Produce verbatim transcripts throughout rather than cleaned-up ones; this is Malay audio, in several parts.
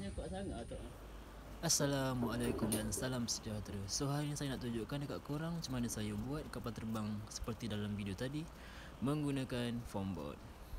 Assalamualaikum dan salam sejahtera. So hari ini saya nak tunjukkan dekat korang macam mana saya buat kapal terbang seperti dalam video tadi menggunakan foam board.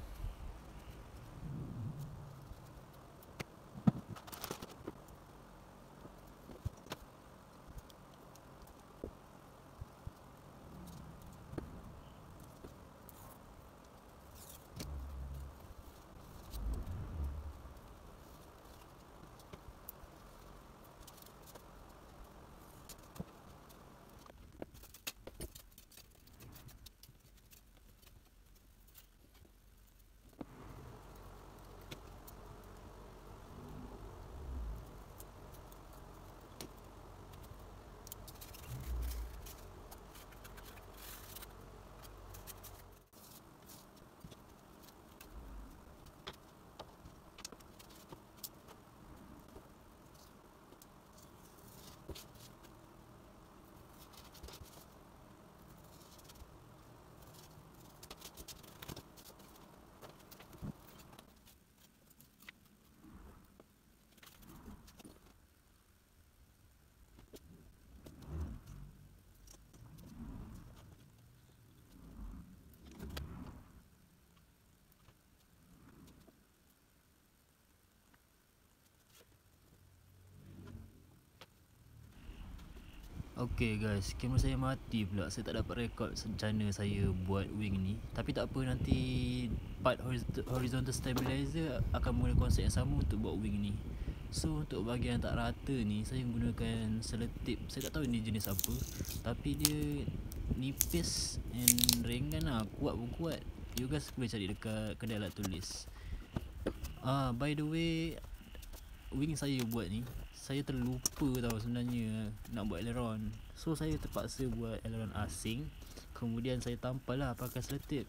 Okay guys, kamera saya mati pula. Saya tak dapat rekod sencana saya buat wing ni. Tapi tak apa, nanti part horizontal stabilizer akan menggunakan konsep yang sama untuk buat wing ni. So untuk bahagian tak rata ni, saya menggunakan selotip. Saya tak tahu ni jenis apa, tapi dia nipis and ringan lah. Kuat pun kuat. You guys boleh cari dekat kedai alat tulis. Ah, by the way, wing saya buat ni, saya terlupa tau sebenarnya nak buat aileron. So saya terpaksa buat aileron asing, kemudian saya tampal lah pakai selotip.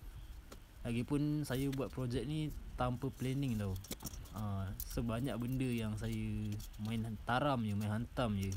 Lagipun saya buat projek ni tanpa planning tau. ha, Sebanyak benda yang saya main taram je, main hantam je.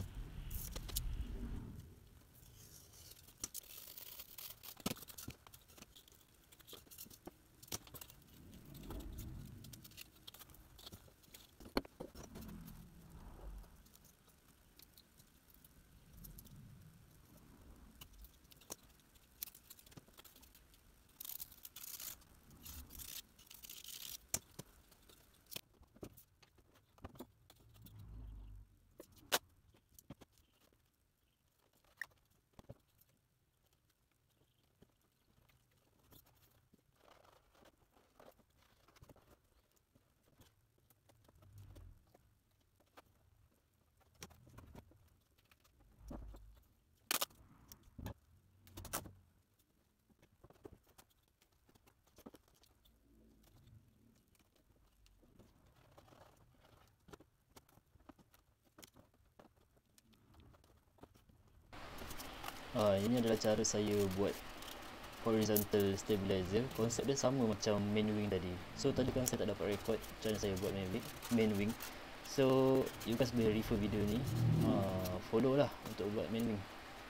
Ah, ini adalah cara saya buat horizontal stabilizer. Konsep dia sama macam main wing tadi. So tadi kan saya tak dapat record macam mana saya buat main wing, main wing. So you guys boleh refer video ni, uh, follow lah untuk buat main wing.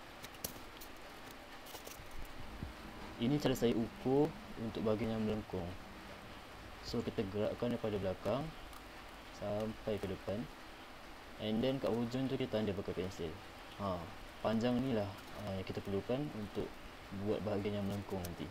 Ini cara saya ukur untuk bahagian yang melengkung. So kita gerakkan daripada belakang sampai ke depan, and then kat hujung tu kita tanda pakai pensel. Ha, panjang ni lah uh, yang kita perlukan untuk buat bahagian yang melengkung nanti.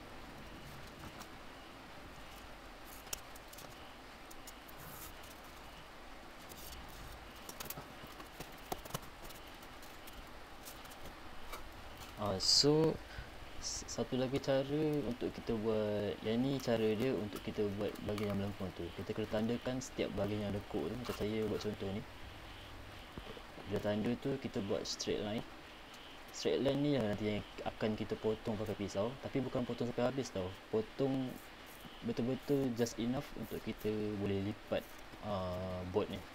Uh, so satu lagi cara untuk kita buat, yang ni cara dia untuk kita buat bahagian yang melengkung tu. Kita kena tandakan setiap bahagian yang lekuk tu. Macam saya buat contoh ni, bila tanda tu kita buat straight line. Straight line ni lah nanti yang akan kita potong pakai pisau. Tapi bukan potong sampai habis tau. Potong betul-betul just enough untuk kita boleh lipat uh, board ni.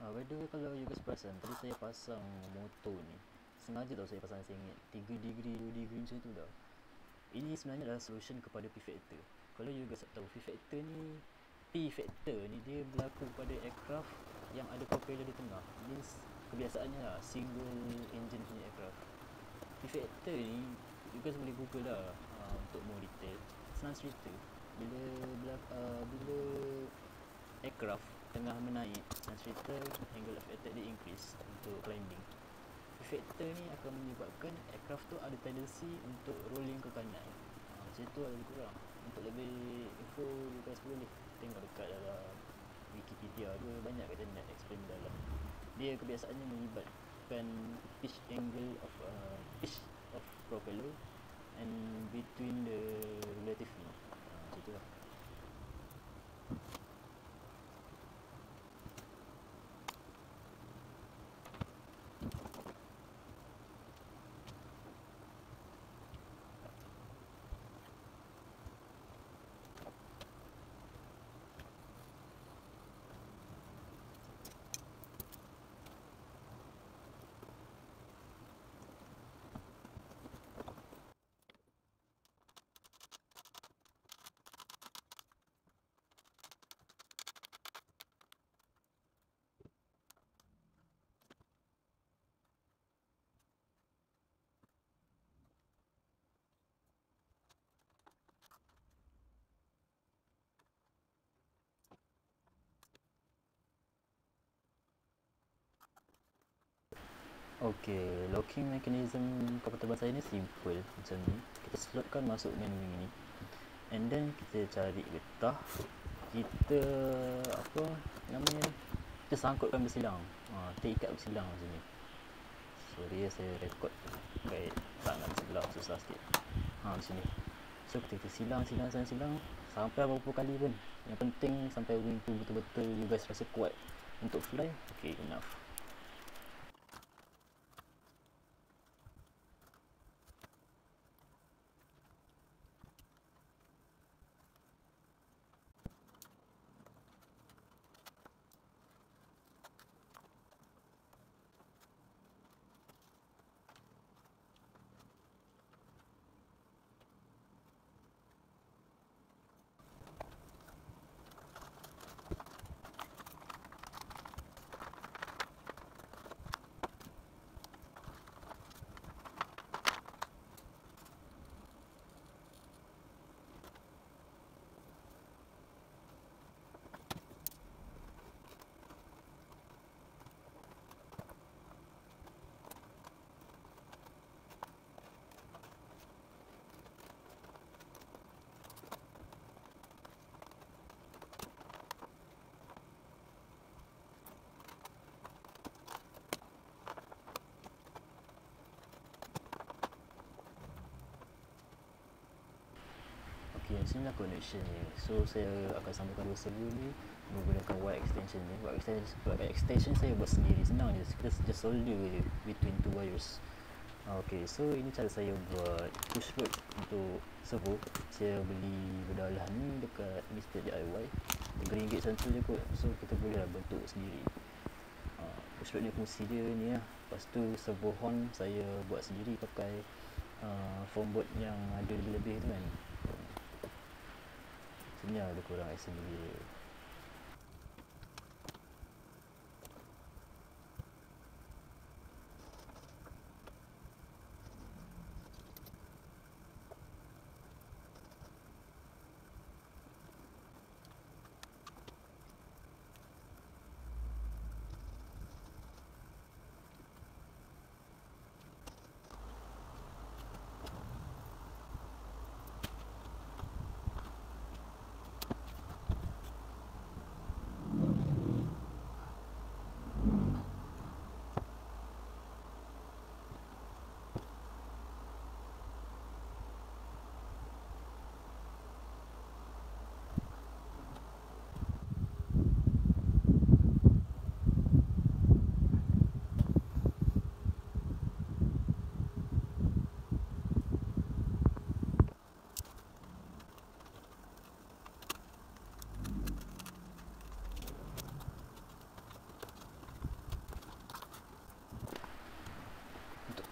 Ah, by the way, kalau you guys perasan, tadi saya pasang motor ni. Sengaja tau saya pasang sengit. tiga degree, dua degree macam tu dah. Ini sebenarnya adalah solution kepada P-factor. Kalau you guys tak tahu, P-factor ni P-factor ni dia berlaku pada aircraft yang ada propeller di tengah. Means kebiasaannya lah single engine punya aircraft. P-factor ni you guys boleh google lah uh, untuk more detail. Senang cerita, bila belak, uh, bila aircraft tengah menaik, senang cerita angle of attack dia increase untuk climbing. P-factor ni akan menyebabkan aircraft tu ada tendency untuk rolling ke kanan. Ha, macam tu lah lebih kurang. Untuk lebih info, you guys boleh tengok dekat dalam Wikipedia tu, banyak kat internet explain dalam. Dia kebiasaannya melibatkan pitch angle of uh, pitch of propeller and between the relatively. Ha, macam tu lah. Okay, locking mechanism kapal terbang saya ni simple macam ni. Kita slotkan masuk main wing ni, and then kita cari getah, kita apa namanya ni, kita sangkutkan bersilang. Ha, kita ikat bersilang macam ni. Sorry ya, saya rekod pakai tangan sebelah, susah sikit. Ha, macam ni. So kita, kita silang, silang, silang, silang sampai berapa kali pun. Yang penting sampai wing tu betul-betul you guys rasa kuat untuk fly. Okay, enough. Okay, sini lah connection ni. So saya akan sambungkan dua server ni menggunakan wire extension ni. Wire extension, wire extension saya buat sendiri, senang je. Kita just solder je between two wires. Okay, so ini cara saya buat push rod untuk servo. Saya beli berdalah ni dekat Mister D I Y, tiga ringgit macam tu je kot. So kita boleh lah bentuk sendiri. uh, Push rod ni fungsi dia ni lah. Lepas tu servo horn saya buat sendiri pakai uh, foam board yang ada lebih-lebih tu kan. Sini ada kurang assembly dia.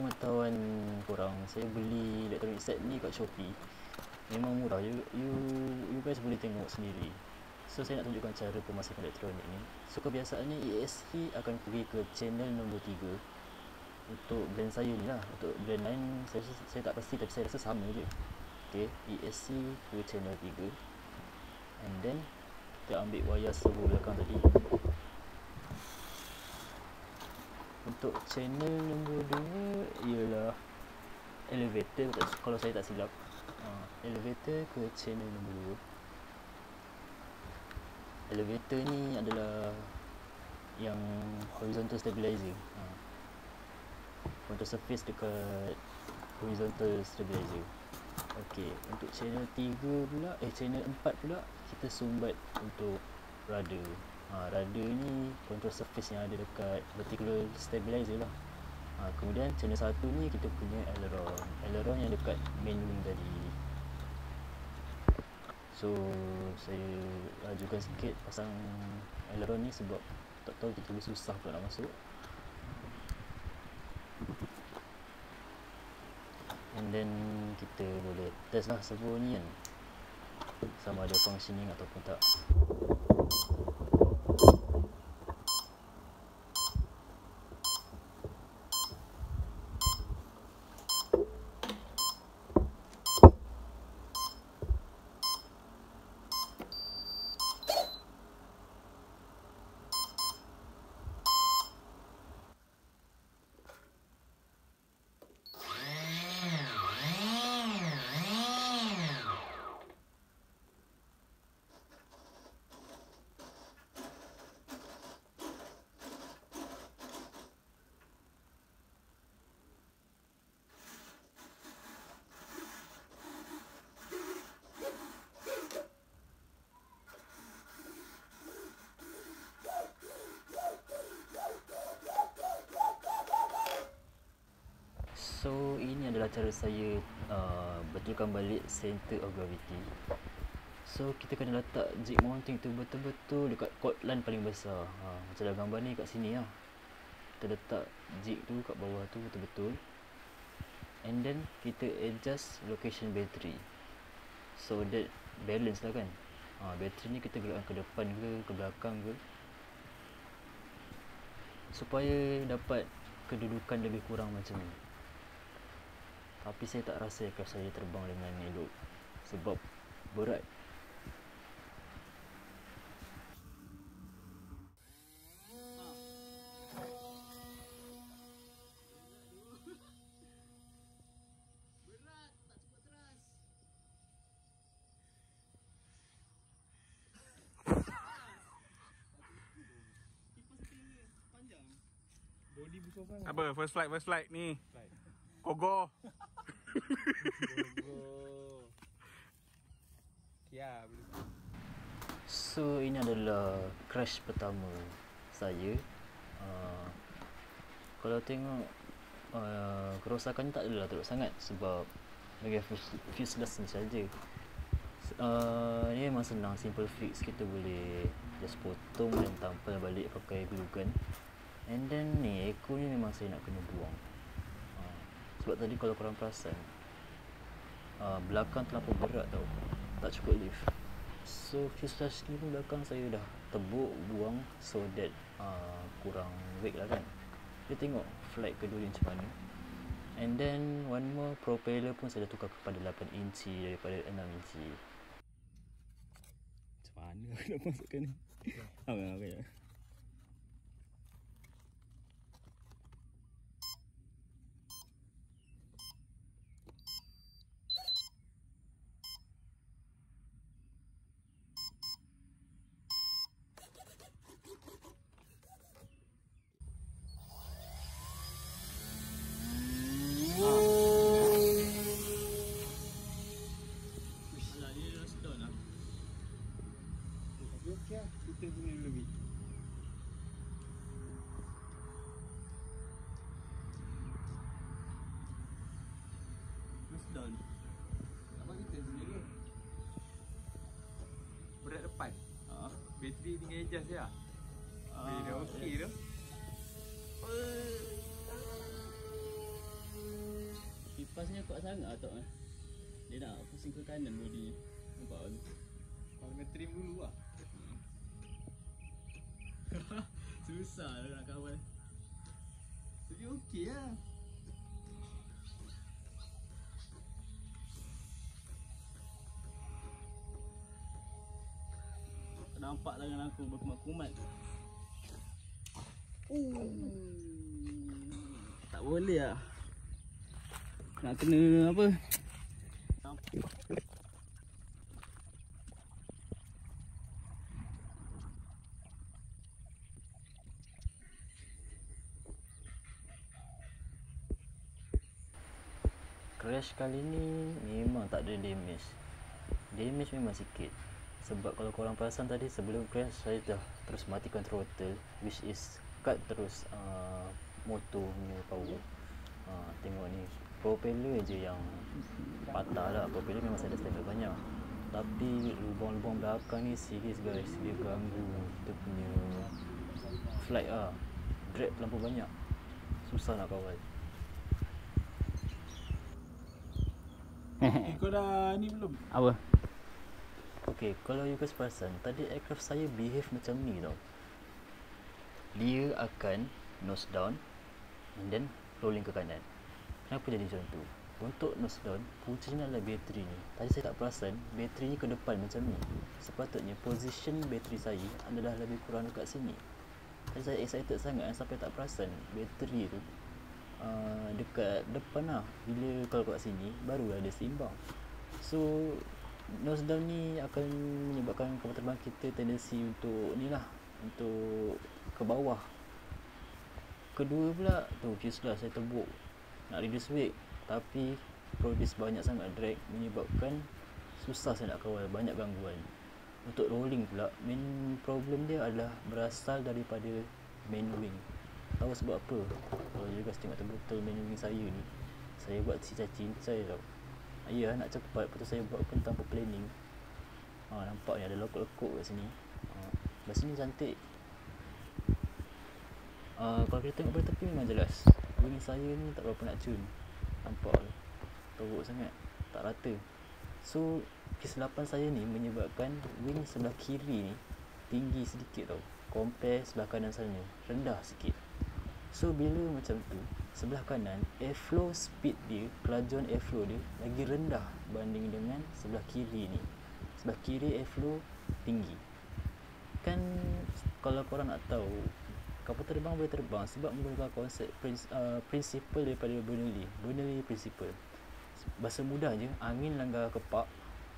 pengetahuan korang, saya beli electronic set ni kat Shopee. Memang murah. You, you, you guys boleh tengok sendiri. So saya nak tunjukkan cara pemasangan elektronik ni. So kebiasaannya E S C akan pergi ke channel nombor tiga. Untuk brand saya ni lah. Untuk brand lain saya, saya tak pasti, tapi saya rasa sama je. Okay, E S C ke channel tiga. And then kita ambil wayar servo belakang tadi. Untuk channel nombor dua ialah elevator, kalau saya tak silap. uh, Elevator ke channel nombor dua. Elevator ni adalah yang horizontal stabilizer. uh, Control surface dekat horizontal stabilizer. Okey, untuk channel tiga pula, eh channel empat pula, kita sumbat untuk rudder. Ha, rudder ni control surface yang ada dekat vertical stabilizer lah. Ha, kemudian channel satu ni kita punya aileron. Aileron yang dekat main wing tadi. So saya ajukan sikit pasang aileron ni sebab tak tahu kita susah pula nak masuk. And then kita boleh test lah servo ni kan, sama ada functioning ataupun tak. So ini adalah cara saya uh, betulkan balik center of gravity. So kita kena letak jig mounting tu betul-betul dekat cord line paling besar. ha, Macam dalam gambar ni kat sini lah. Kita letak jig tu kat bawah tu betul-betul. And then kita adjust location battery, so that balance lah kan. ha, Battery ni kita gerakkan ke depan ke ke belakang ke, supaya dapat kedudukan lebih kurang macam ni. Tapi saya tak rasa kalau saya terbang dengan elok sebab berat. Apa first flight first flight ni? Kogo. Kia. So ini adalah crash pertama saya. Uh, kalau tengok uh, kerosakan tak adalah teruk sangat sebab bahagian fuselage ni saja. Uh, ni memang senang, simple fix. Kita boleh just potong dan tampal balik pakai glue gun. And then ni echo ni memang saya nak kena buang. uh, Sebab tadi kalau korang perasan, uh, belakang terlalu berat tau, tak cukup lift. So fuselage ni pun belakang saya dah tebuk buang, so that uh, kurang weight lah kan. Kita tengok flight kedua ni macam mana. And then one more, propeller pun saya dah tukar kepada lapan inci daripada enam inci. Macam mana aku nak masukkan ni? Apa yang aku nak? Kita punya lebih. Terus down. Apa kita sendiri? Berat depan. Ah, bateri tinggal adjust je lah. Ah, dah okey tu. Gearnya kuat sangat atok eh. Dia nak pusing ke kanan body. Nampak kan? Kalau kena trim dulu lah. Susah lah nak kawal. Tapi okey lah. Nampak tangan aku berkumat-kumat. Uh. Tak boleh lah. Nak kena apa? Crash kali ni memang tak ada damage. Damage memang sikit. Sebab kalau korang perasan tadi sebelum crash saya dah terus matikan throttle, which is cut terus uh, motor punya power. uh, Tengok ni, propeller je yang patah lah. Propeller memang saya dah standard banyak, tapi lubang-lubang belakang ni serius guys. Dia ganggu kita punya flight lah. Drag terlampau banyak, susah nak kawal. Eh kau dah ni belum? Apa? Okay, kalau you guys perasan, tadi aircraft saya behave macam ni tau. Dia akan nose down and then rolling ke kanan. Kenapa jadi macam tu? Untuk nose down, puncanya adalah bateri ni. Tadi saya tak perasan, bateri ni ke depan macam ni. Sepatutnya position bateri saya adalah lebih kurang dekat sini. Tadi saya excited sangat sampai tak perasan bateri tu uh, dekat depan lah. Bila kalau kat sini, barulah dia seimbang. So nose down ni akan menyebabkan kapal terbang kita tendensi untuk ni lah, untuk ke bawah. Kedua pula tu fuselage saya terbuk nak reduce weight, tapi produce banyak sangat drag, menyebabkan susah saya nak kawal, banyak gangguan. Untuk rolling pula, main problem dia adalah berasal daripada main wing. Tahu sebab apa? Kalau you guys tengok betul main wing saya ni, saya buat cincai-cincai tau. Ya, nak cepat, lepas tu saya buat pun tanpa planning. Ha, nampak ni ada lekuk-lekuk kat sini. Ha, belah sini cantik. Ha, kalau kita tengok pada tepi memang jelas. Wing saya ni tak berapa nak tune. Nampak teruk sangat, tak rata. So kesilapan saya ni menyebabkan wing sebelah kiri ni tinggi sedikit tau, compare sebelah kanan sana rendah sikit. So bila macam tu, sebelah kanan airflow speed dia, kelajuan airflow dia lagi rendah banding dengan sebelah kiri ni. Sebelah kiri airflow tinggi. Kan kalau korang nak tahu, kapal terbang boleh terbang sebab menggunakan konsep uh, prinsipal daripada Bernoulli. Bernoulli principle. Bahasa mudah je, angin langgar kepak,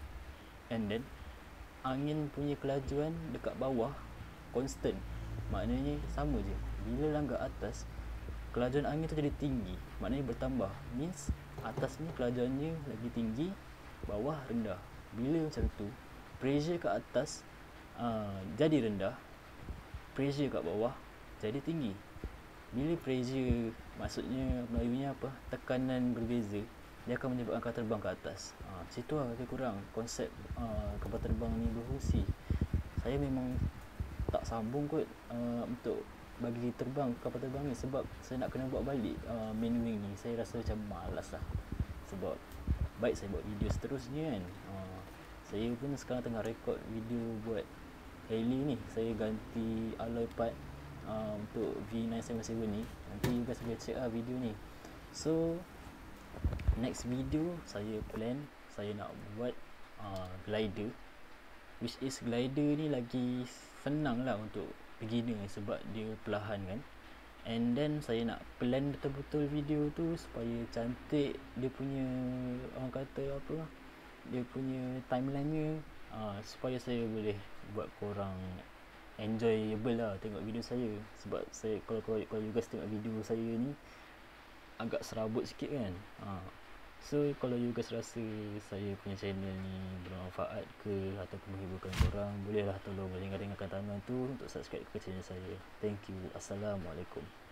and then angin punya kelajuan dekat bawah constant. Maknanya sama je. Bila langgar atas, kelajuan angin tu jadi tinggi, maknanya bertambah. Means atas ni kelajuannya lagi tinggi, bawah rendah. Bila macam tu, pressure kat atas uh, jadi rendah, pressure kat bawah jadi tinggi. Bila pressure, maksudnya melayunya apa, tekanan berbeza, dia akan menyebabkan kapal terbang ke atas. Ha, situ lah lebih kurang konsep uh, kapal terbang ni berfungsi. Saya memang tak sambung kot uh, untuk bagi terbang kapal terbang ni, sebab saya nak kena buat balik uh, main wing ni. Saya rasa macam malas lah, sebab baik saya buat video seterusnya kan. uh, Saya pun sekarang tengah rekod video buat heli ni. Saya ganti alloy part uh, untuk V nine seven seven ni. Nanti you guys boleh check lah video ni. So next video saya plan saya nak buat uh, glider, which is glider ni lagi senang lah untuk beginner sebab dia perlahan kan. And then saya nak plan betul-betul video tu supaya cantik dia punya, orang kata apa, dia punya timeline nya, uh, supaya saya boleh buat korang enjoyable lah tengok video saya. Sebab saya kalau kalau, kalau you guys tengok video saya ni agak serabut sikit kan. uh. So kalau you guys rasa saya punya channel ni bermanfaat ke ataupun menghiburkan korang, bolehlah tolong ringkan-ringkan tangan tu untuk subscribe ke channel saya. Thank you. Assalamualaikum.